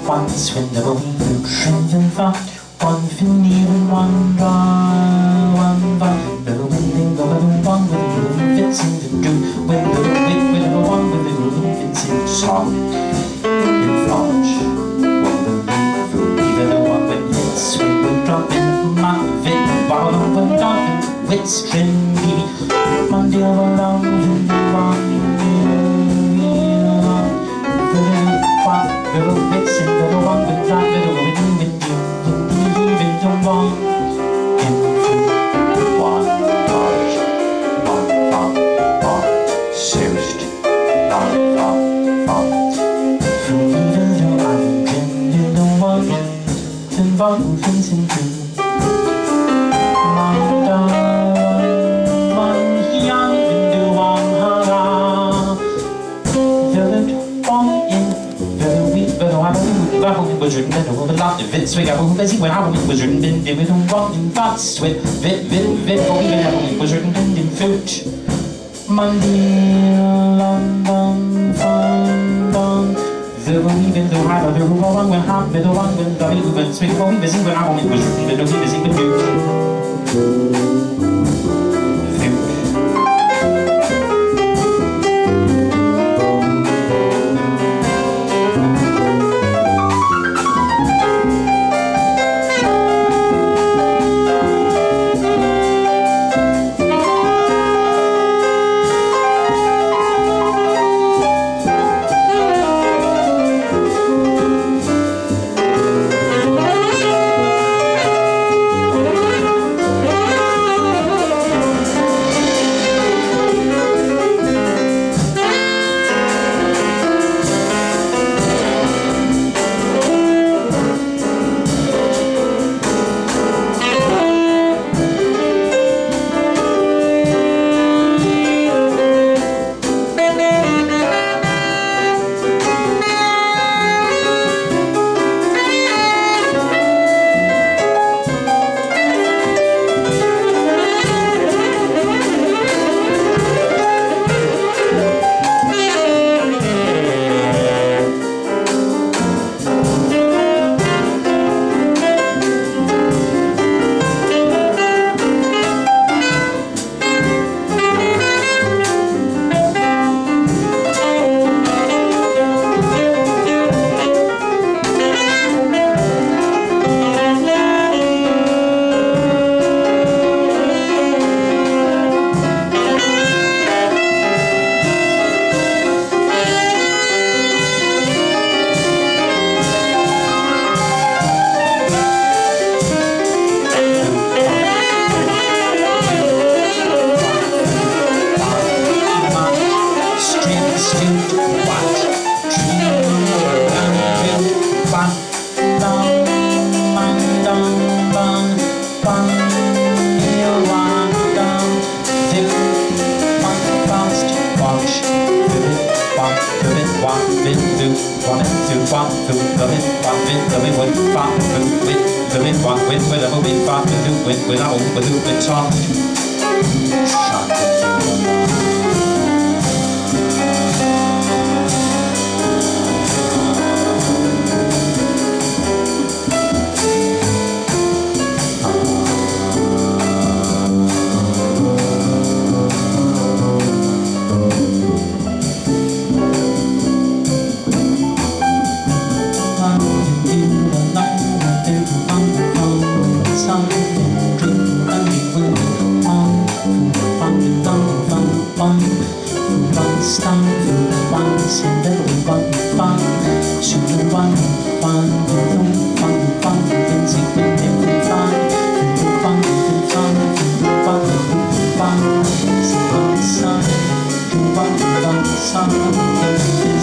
one swing, double weave, shrimp and fun, one fin, even one draw, one fun, little winding, the little one with the groove fits in the do, with the wig, with the one with the groove fits in song. In French, one the leave, even the one with it, swing, with drop in my fit, bottom with dolphin, with string, one deal along, little bits and little one with that little with you even don't want in one large one served from even though I can do the one then one things into was written in over lot of it, swing up over busy when I was written in we don't want in thoughts with vit, or even was written in food. Monday, London, fun, the believe in the right of the one when half middle one when the movement swing for me busy when I was written in the busy with you. Sun,